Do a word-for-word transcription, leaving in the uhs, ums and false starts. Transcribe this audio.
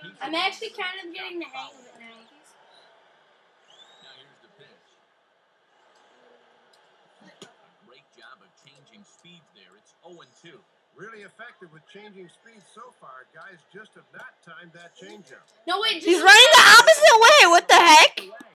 I'm actually kind of getting the hang of it now. Now here's the pitch. A great job of changing speeds there. It's oh and two. Really effective with changing speeds so far. Guys just have not timed that changeup. No, wait. He's running the opposite way. What the heck?